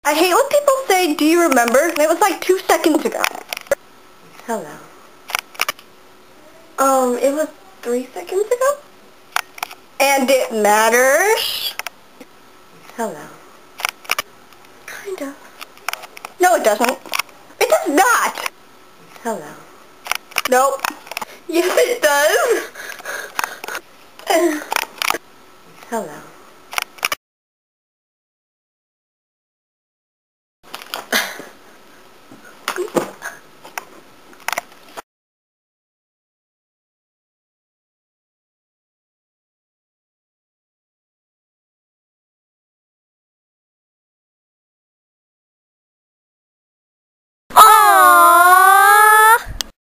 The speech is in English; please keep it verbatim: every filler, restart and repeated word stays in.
I hate when people say, do you remember? And it was like two seconds ago. Hello. Um, it was three seconds ago? And it matters? Hello. Kind of. No, it doesn't. It does not! Hello. Nope. Yes, it does. Hello.